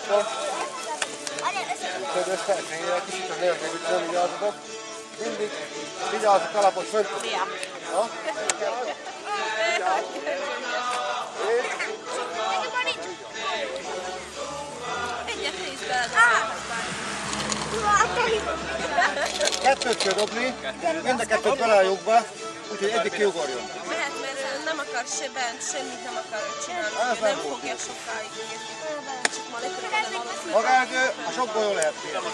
akkor úgyhogy összefényel kicsit az érzékük nem vigyázzatok. Mindig vigyázz a kalapot fönt. Ja? Kettőt kell dobni, mind a kettőt találjuk be, úgyhogy egyik kiugorjon. Mehet, mert nem akar se bent, semmit nem akar csinálni. Nem fogja sokáig írni. Csak ma lekövetően alatt. Magágő, a sok golyó lehet kérni.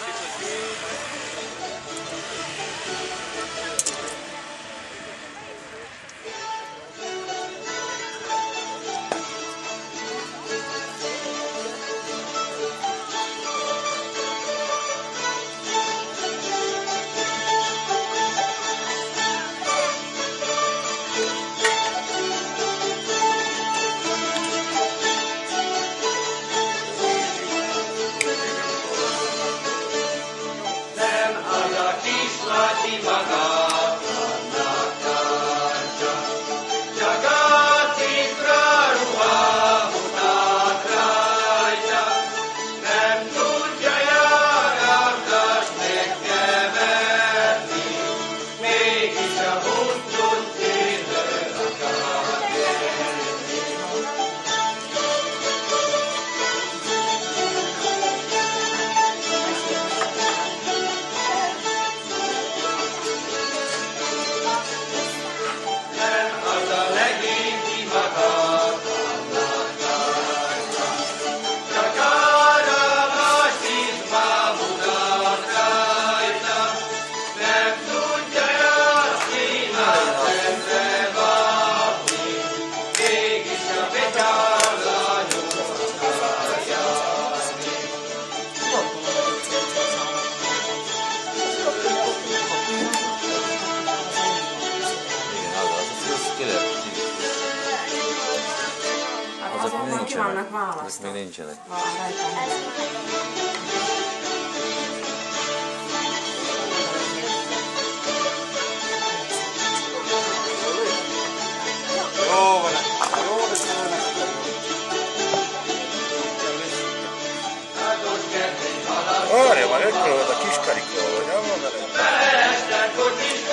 Azok még nincsenek. Jó van, jó van. Arra van, ökről a kis karikról, vagy nem van vele?